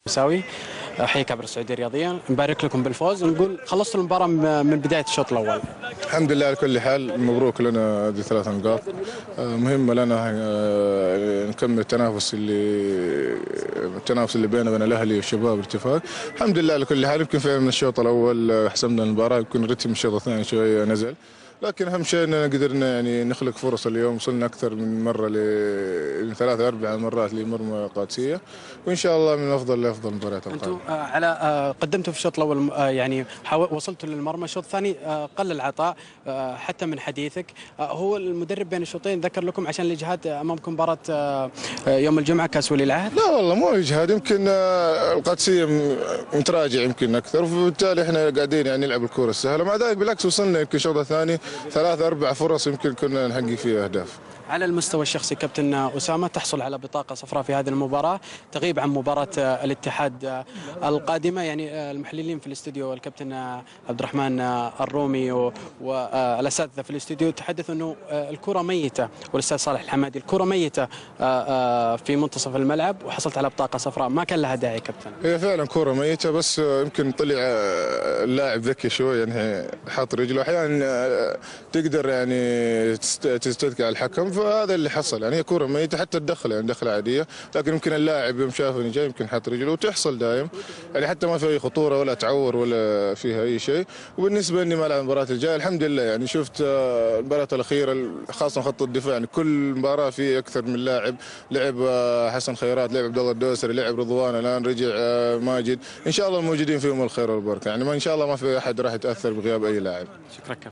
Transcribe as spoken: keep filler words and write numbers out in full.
مساوي. احييك عبر السعوديه الرياضيه، نبارك لكم بالفوز، نقول خلصتوا المباراه من بدايه الشوط الاول. الحمد لله على كل حال، مبروك لنا هذه ثلاث نقاط مهمه لنا، نكمل التنافس اللي التنافس اللي بيننا وبين الاهلي والشباب الاتفاق. الحمد لله على كل حال. يمكن فعلا من الشوط الاول حسمنا المباراه، يمكن رتم الشوط الثاني شويه نزل، لكن اهم شيء اننا قدرنا يعني نخلق فرص. اليوم وصلنا اكثر من مره ل ثلاث اربع مرات لمرمى قادسيه، وان شاء الله من افضل لافضل مباريات القادمه. انتم على قدمتوا في الشوط الاول، يعني وصلتوا للمرمى. الشوط الثاني قل العطاء حتى من حديثك. هو المدرب بين الشوطين ذكر لكم عشان الاجهاد امامكم مباراه يوم الجمعه كاس ولي العهد؟ لا والله مو اجهاد، يمكن القادسيه متراجع يمكن اكثر، وبالتالي احنا قاعدين يعني نلعب الكره السهله. مع ذلك بالعكس وصلنا يمكن الشوط الثاني ثلاث اربع فرص يمكن كنا نحقق فيها اهداف. على المستوى الشخصي كابتن أسامة، تحصل على بطاقة صفراء في هذه المباراة، تغيب عن مباراة الاتحاد القادمة. يعني المحللين في الاستوديو والكابتن عبد الرحمن الرومي والأساتذة في الاستوديو تحدثوا أنه الكرة ميتة، والأستاذ صالح الحمادي الكرة ميتة في منتصف الملعب وحصلت على بطاقة صفراء، ما كان لها داعي كابتن. هي فعلا كرة ميتة، بس يمكن طلع اللاعب ذكي شوي، يعني حاط رجله. أحيانا تقدر يعني تستدعي على الحكم، فهذا اللي حصل. يعني هي كرة ميتة، حتى الدخل يعني دخلة عادية، لكن يمكن اللاعب يوم شافني جاي يمكن حط رجله، وتحصل دايم يعني، حتى ما في اي خطورة ولا تعور ولا فيها اي شيء. وبالنسبة اني ما العب المباراة الجاية الحمد لله، يعني شفت المباراة الأخيرة خاصة خط الدفاع، يعني كل مباراة في أكثر من لاعب لعب. حسن خيرات لعب، عبد الله الدوسري لعب، رضوان الآن رجع، ماجد، إن شاء الله الموجودين فيهم الخير والبركة. يعني ما إن شاء الله ما في أحد راح يتأثر بغياب أي لاعب. شكرا.